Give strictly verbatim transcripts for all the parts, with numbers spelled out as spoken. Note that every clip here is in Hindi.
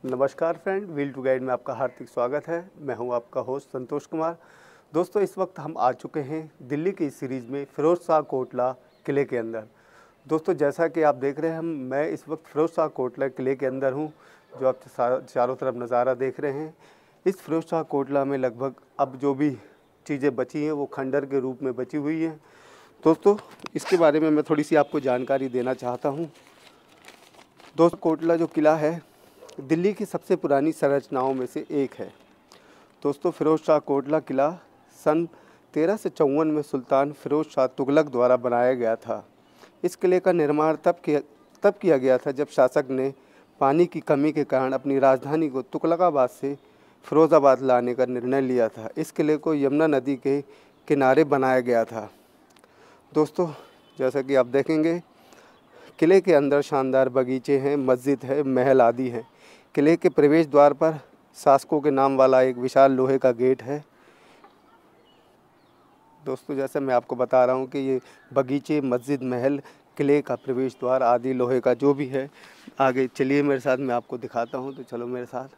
नमस्कार फ्रेंड, व्हील टू गाइड में आपका हार्दिक स्वागत है। मैं हूं आपका होस्ट संतोष कुमार। दोस्तों, इस वक्त हम आ चुके हैं दिल्ली की सीरीज़ में फिरोज शाह कोटला किले के अंदर। दोस्तों, जैसा कि आप देख रहे हैं, हम मैं इस वक्त फिरोज शाह कोटला किले के अंदर हूं, जो आप चारों तरफ नज़ारा देख रहे हैं। इस फिरोज शाह कोटला में लगभग अब जो भी चीज़ें बची हैं वो खंडर के रूप में बची हुई हैं। दोस्तों, इसके बारे में मैं थोड़ी सी आपको जानकारी देना चाहता हूँ। दोस्तों, कोटला जो किला है दिल्ली की सबसे पुरानी संरचनाओं में से एक है। दोस्तों, फिरोज शाह कोटला किला सन तेरह सौ चौवन में सुल्तान फिरोज शाह तुगलक द्वारा बनाया गया था। इस किले का निर्माण तब किया तब किया गया था जब शासक ने पानी की कमी के कारण अपनी राजधानी को तुगलकाबाद से फिरोज़ाबाद लाने का निर्णय लिया था। इस किले को यमुना नदी के किनारे बनाया गया था। दोस्तों, जैसा कि आप देखेंगे, किले के अंदर शानदार बगीचे हैं, मस्जिद है, महल आदि हैं। किले के प्रवेश द्वार पर शासकों के नाम वाला एक विशाल लोहे का गेट है। दोस्तों, जैसे मैं आपको बता रहा हूँ कि ये बगीचे, मस्जिद, महल, किले का प्रवेश द्वार आदि लोहे का जो भी है, आगे चलिए मेरे साथ, मैं आपको दिखाता हूँ। तो चलो मेरे साथ।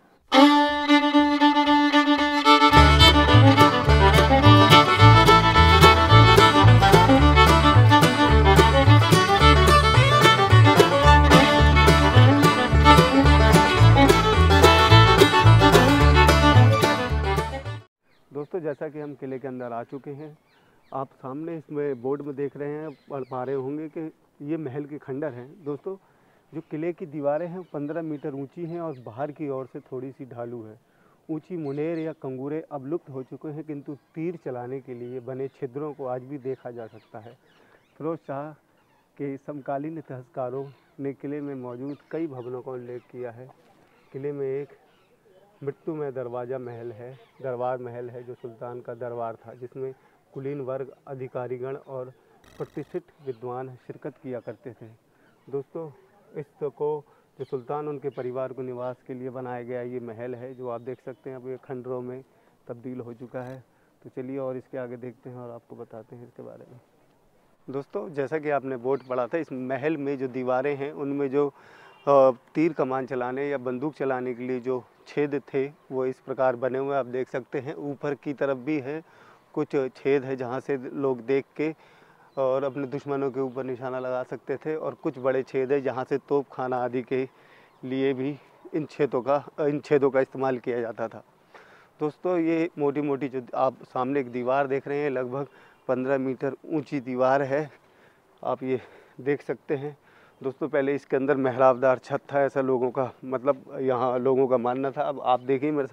दोस्तों, जैसा कि हम किले के अंदर आ चुके हैं, आप सामने इसमें बोर्ड में देख रहे हैं, पढ़ पा रहे होंगे कि ये महल के खंडर हैं। दोस्तों, जो किले की दीवारें हैं पंद्रह मीटर ऊंची हैं और बाहर की ओर से थोड़ी सी ढालू है। ऊंची मुनेर या कंगूरे अब लुप्त हो चुके हैं, किंतु तीर चलाने के लिए बने छिद्रों को आज भी देखा जा सकता है। फिरोज शाह के समकालीन इतिहासकारों ने किले में मौजूद कई भवनों का उल्लेख किया है। किले में एक मृत्युमय दरवाज़ा महल है, दरबार महल है, जो सुल्तान का दरबार था, जिसमें कुलीन वर्ग, अधिकारीगण और प्रतिष्ठित विद्वान शिरकत किया करते थे। दोस्तों, इस को जो सुल्तान उनके परिवार को निवास के लिए बनाया गया ये महल है, जो आप देख सकते हैं अब ये खंडरों में तब्दील हो चुका है। तो चलिए और इसके आगे देखते हैं और आपको बताते हैं इसके बारे में। दोस्तों, जैसा कि आपने बोर्ड पढ़ा था, इस महल में जो दीवारें हैं उनमें जो तीर कमान चलाने या बंदूक चलाने के लिए जो छेद थे वो इस प्रकार बने हुए आप देख सकते हैं। ऊपर की तरफ भी है कुछ छेद है जहाँ से लोग देख के और अपने दुश्मनों के ऊपर निशाना लगा सकते थे, और कुछ बड़े छेद है जहाँ से तोप खाना आदि के लिए भी इन छेदों का इन छेदों का इस्तेमाल किया जाता था। दोस्तों, ये मोटी मोटी जो आप सामने एक दीवार देख रहे हैं, लगभग पंद्रह मीटर ऊंची दीवार है, आप ये देख सकते हैं। दोस्तों, पहले इसके अंदर मेहराबदार छत था, ऐसा लोगों का मतलब यहाँ लोगों का मानना था। अब आप देखिए मेरे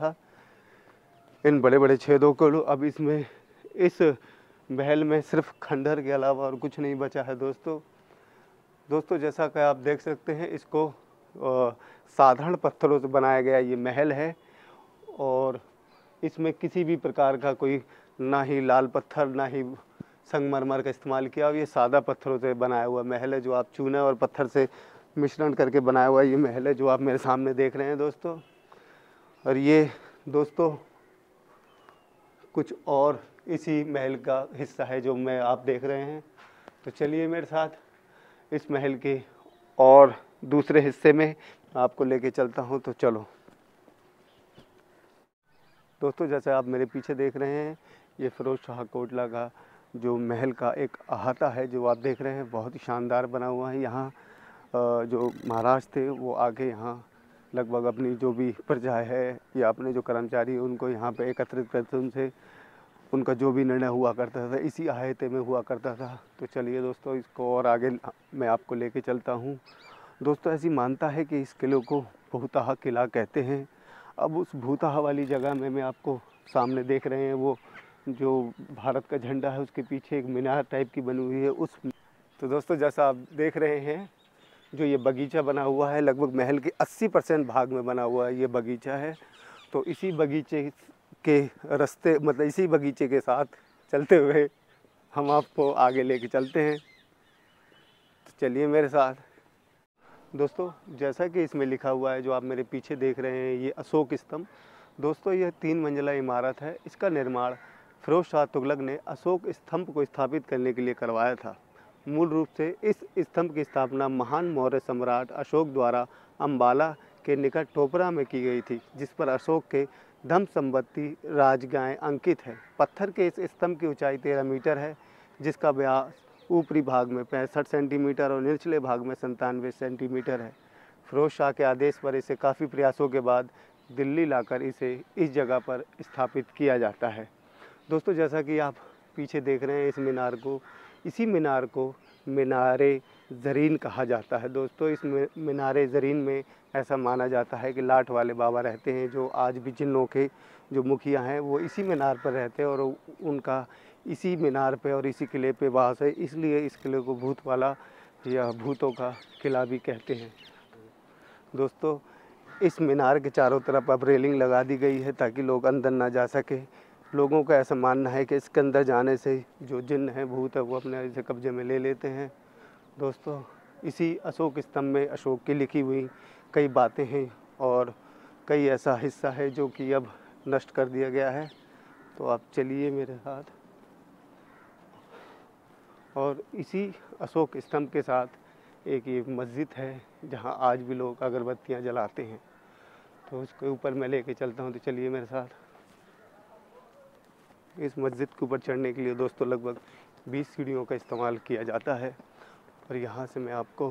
साथ इन बड़े बड़े छेदों को। अब इसमें इस महल में सिर्फ खंडर के अलावा और कुछ नहीं बचा है। दोस्तों दोस्तों जैसा कि आप देख सकते हैं, इसको साधारण पत्थरों से बनाया गया ये महल है, और इसमें किसी भी प्रकार का कोई ना ही लाल पत्थर ना ही संगमरमर का इस्तेमाल किया। और ये सादा पत्थरों से बनाया हुआ महल है, जो आप चूने और पत्थर से मिश्रण करके बनाया हुआ ये महल है, जो आप मेरे सामने देख रहे हैं दोस्तों। और ये दोस्तों कुछ और इसी महल का हिस्सा है जो मैं आप देख रहे हैं। तो चलिए मेरे साथ इस महल के और दूसरे हिस्से में आपको लेके चलता हूँ। तो चलो दोस्तों, जैसे आप मेरे पीछे देख रहे हैं, ये फिरोज शाह कोटला का जो महल का एक अहाता है, जो आप देख रहे हैं, बहुत ही शानदार बना हुआ है। यहाँ जो महाराज थे वो आगे यहाँ लगभग अपनी जो भी प्रजा है या अपने जो कर्मचारी हैं उनको यहाँ पे एकत्रित करते, उनसे उनका जो भी निर्णय हुआ करता था इसी अहाते में हुआ करता था। तो चलिए दोस्तों, इसको और आगे मैं आपको लेके चलता हूँ। दोस्तों, ऐसी मानता है कि इस किले को भूतहा किला कहते हैं। अब उस भूतहा वाली जगह में मैं आपको सामने देख रहे हैं, वो जो भारत का झंडा है उसके पीछे एक मीनार टाइप की बनी हुई है उस। तो दोस्तों, जैसा आप देख रहे हैं, जो ये बगीचा बना हुआ है, लगभग महल के अस्सी परसेंट भाग में बना हुआ है ये बगीचा है। तो इसी बगीचे के रास्ते मतलब इसी बगीचे के साथ चलते हुए हम आपको आगे लेके चलते हैं। तो चलिए मेरे साथ। दोस्तों, जैसा कि इसमें लिखा हुआ है, जो आप मेरे पीछे देख रहे हैं, ये अशोक स्तंभ। दोस्तों, यह तीन मंजिला इमारत है। इसका निर्माण फिरोज शाह तुगलक ने अशोक स्तंभ को स्थापित करने के लिए करवाया था। मूल रूप से इस स्तंभ की स्थापना महान मौर्य सम्राट अशोक द्वारा अंबाला के निकट टोपरा में की गई थी, जिस पर अशोक के धम संपत्ति राजगाएं अंकित है। पत्थर के इस स्तंभ की ऊंचाई तेरह मीटर है, जिसका व्यास ऊपरी भाग में पैंसठ सेंटीमीटर और निचले भाग में संतानवे सेंटीमीटर है। फिरोज शाह के आदेश पर इसे काफ़ी प्रयासों के बाद दिल्ली लाकर इसे इस जगह पर स्थापित किया जाता है। दोस्तों, जैसा कि आप पीछे देख रहे हैं इस मीनार को, इसी मीनार को मीनारे ज़रीन कहा जाता है। दोस्तों, इस मीनारे ज़रीन में ऐसा माना जाता है कि लाट वाले बाबा रहते हैं, जो आज भी जिन्नों के जो मुखिया हैं वो इसी मीनार पर रहते हैं और उनका इसी मीनार पे और इसी किले पे वास है, इसलिए इस किले को भूत वाला या भूतों का किला भी कहते हैं। दोस्तों, इस मीनार के चारों तरफ अब रेलिंग लगा दी गई है ताकि लोग अंदर ना जा सके। लोगों का ऐसा मानना है कि इसके अंदर जाने से जो जिन्न है, भूत है, वो अपने इसे कब्जे में ले लेते हैं। दोस्तों, इसी अशोक स्तंभ में अशोक की लिखी हुई कई बातें हैं और कई ऐसा हिस्सा है जो कि अब नष्ट कर दिया गया है। तो आप चलिए मेरे साथ, और इसी अशोक स्तंभ के साथ एक ये मस्जिद है जहां आज भी लोग अगरबत्तियां जलाते हैं। तो उसके ऊपर मैं लेके चलता हूं, तो चलिए मेरे साथ। इस मस्जिद के ऊपर चढ़ने के लिए दोस्तों लगभग बीस सीढ़ियों का इस्तेमाल किया जाता है। और यहाँ से मैं आपको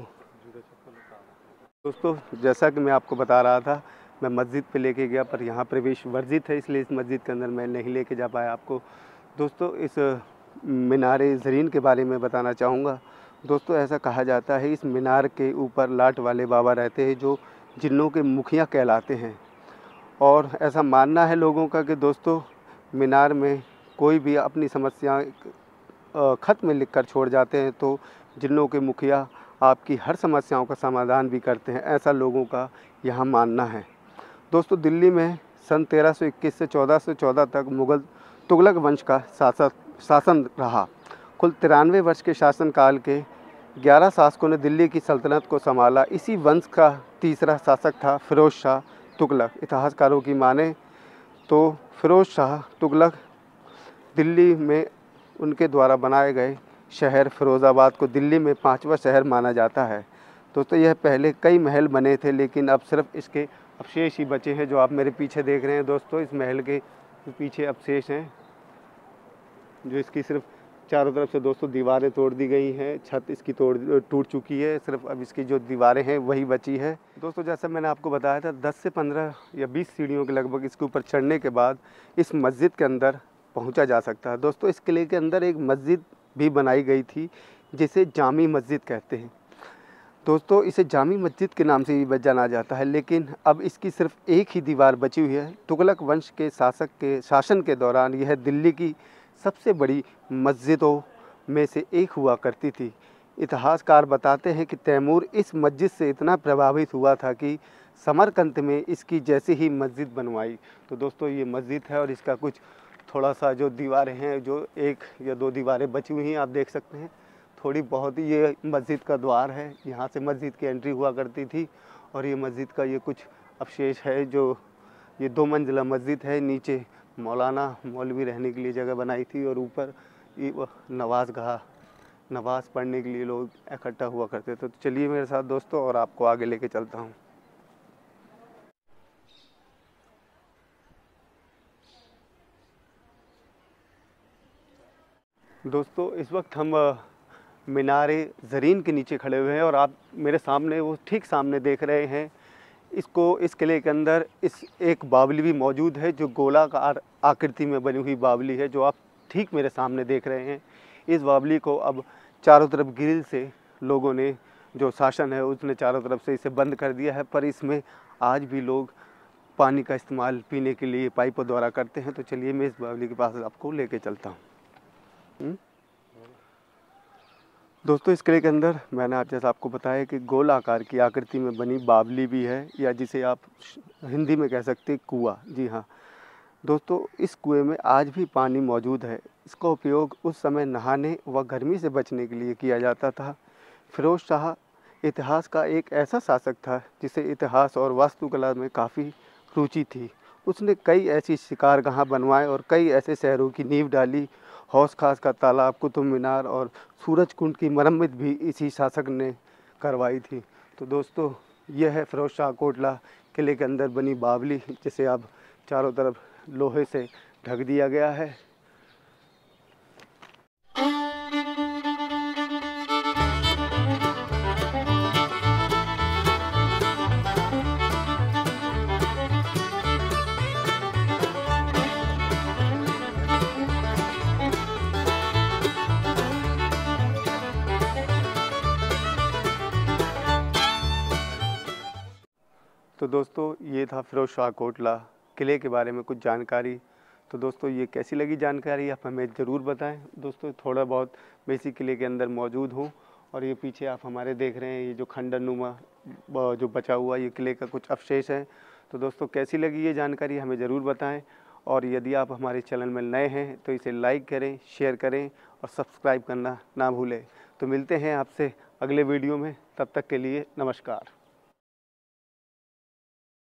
दोस्तों, जैसा कि मैं आपको बता रहा था, मैं मस्जिद पे लेके गया पर यहाँ प्रवेश वर्जित है, इसलिए इस मस्जिद के अंदर मैं नहीं लेके जा पाया आपको। दोस्तों, इस मीनारे ज़रीन के बारे में बताना चाहूँगा। दोस्तों, ऐसा कहा जाता है इस मीनार के ऊपर लाट वाले बाबा रहते हैं, जो जिन्नों के मुखिया कहलाते हैं। और ऐसा मानना है लोगों का कि दोस्तों, मीनार में कोई भी अपनी समस्या ख़त में लिख कर छोड़ जाते हैं तो जिन्नों के मुखिया आपकी हर समस्याओं का समाधान भी करते हैं, ऐसा लोगों का यहाँ मानना है। दोस्तों, दिल्ली में सन तेरह सौ इक्कीस से चौदह सौ चौदह तक मुग़ल तुगलक वंश का शासक शासन रहा। कुल तिरानवे वर्ष के शासनकाल के ग्यारह शासकों ने दिल्ली की सल्तनत को संभाला। इसी वंश का तीसरा शासक था फिरोज शाह तुगलक। इतिहासकारों की माने तो फिरोज शाह तुगलक दिल्ली में उनके द्वारा बनाए गए शहर फिरोज़ाबाद को दिल्ली में पांचवा शहर माना जाता है। दोस्तों, यह पहले कई महल बने थे, लेकिन अब सिर्फ इसके अवशेष ही बचे हैं, जो आप मेरे पीछे देख रहे हैं। दोस्तों, इस महल के पीछे अवशेष हैं, जो इसकी सिर्फ चारों तरफ से दोस्तों दीवारें तोड़ दी गई हैं, छत इसकी तोड़ टूट चुकी है, सिर्फ अब इसकी जो दीवारें हैं वही बची है। दोस्तों, जैसा मैंने आपको बताया था, दस से पंद्रह या बीस सीढ़ियों के लगभग इसके ऊपर चढ़ने के बाद इस मस्जिद के अंदर पहुंचा जा सकता है। दोस्तों, इस किले के अंदर एक मस्जिद भी बनाई गई थी, जिसे जामी मस्जिद कहते हैं। दोस्तों, इसे जामी मस्जिद के नाम से भी जाना जाता है, लेकिन अब इसकी सिर्फ एक ही दीवार बची हुई है। तुगलक वंश के शासक के शासन के दौरान यह दिल्ली की सबसे बड़ी मस्जिदों में से एक हुआ करती थी। इतिहासकार बताते हैं कि तैमूर इस मस्जिद से इतना प्रभावित हुआ था कि समरकंद में इसकी जैसी ही मस्जिद बनवाई। तो दोस्तों, ये मस्जिद है और इसका कुछ थोड़ा सा जो दीवारें हैं, जो एक या दो दीवारें बची हुई हैं, आप देख सकते हैं थोड़ी बहुत ही। ये मस्जिद का द्वार है, यहाँ से मस्जिद की एंट्री हुआ करती थी। और ये मस्जिद का ये कुछ अवशेष है, जो ये दो मंजिला मस्जिद है। नीचे मौलाना मौलवी रहने के लिए जगह बनाई थी और ऊपर ये नवाज गाह, नमाज़ पढ़ने के लिए लोग इकट्ठा हुआ करते थे। तो चलिए मेरे साथ दोस्तों, और आपको आगे लेके चलता हूँ। दोस्तों, इस वक्त हम मीनारे ज़रीन के नीचे खड़े हुए हैं और आप मेरे सामने, वो ठीक सामने देख रहे हैं इसको। इस किले के अंदर इस एक बावली भी मौजूद है, जो गोलाकार आकृति में बनी हुई बावली है, जो आप ठीक मेरे सामने देख रहे हैं। इस बावली को अब चारों तरफ ग्रिल से लोगों ने, जो शासन है उसने चारों तरफ से इसे बंद कर दिया है, पर इसमें आज भी लोग पानी का इस्तेमाल पीने के लिए पाइपों द्वारा करते हैं। तो चलिए मैं इस बावली के पास आपको लेके चलता हूँ। दोस्तों, इस किले के अंदर मैंने आज जैसा आपको बताया कि गोल आकार की आकृति में बनी बावली भी है, या जिसे आप हिंदी में कह सकते हैं कुआं। जी हाँ दोस्तों, इस कुएं में आज भी पानी मौजूद है। इसका उपयोग उस समय नहाने व गर्मी से बचने के लिए किया जाता था। फिरोज शाह इतिहास का एक ऐसा शासक था जिसे इतिहास और वास्तुकला में काफ़ी रुचि थी। उसने कई ऐसी शिकारगाह बनवाए और कई ऐसे शहरों की नींव डाली। हौस खास का तालाब, कुतुब मीनार और सूरज कुंड की मरम्मत भी इसी शासक ने करवाई थी। तो दोस्तों, यह है फिरोज शाह कोटला, किले के अंदर बनी बावली, जिसे अब चारों तरफ लोहे से ढक दिया गया है। तो दोस्तों, ये था फिरोज शाह कोटला किले के बारे में कुछ जानकारी। तो दोस्तों, ये कैसी लगी जानकारी आप हमें ज़रूर बताएं। दोस्तों, थोड़ा बहुत मैं इसी किले के अंदर मौजूद हूँ और ये पीछे आप हमारे देख रहे हैं, ये जो खंडर नुमा जो बचा हुआ ये किले का कुछ अवशेष है। तो दोस्तों, कैसी लगी ये जानकारी हमें ज़रूर बताएं। और यदि आप हमारे चैनल में नए हैं तो इसे लाइक करें, शेयर करें और सब्सक्राइब करना ना भूलें। तो मिलते हैं आपसे अगले वीडियो में, तब तक के लिए नमस्कार।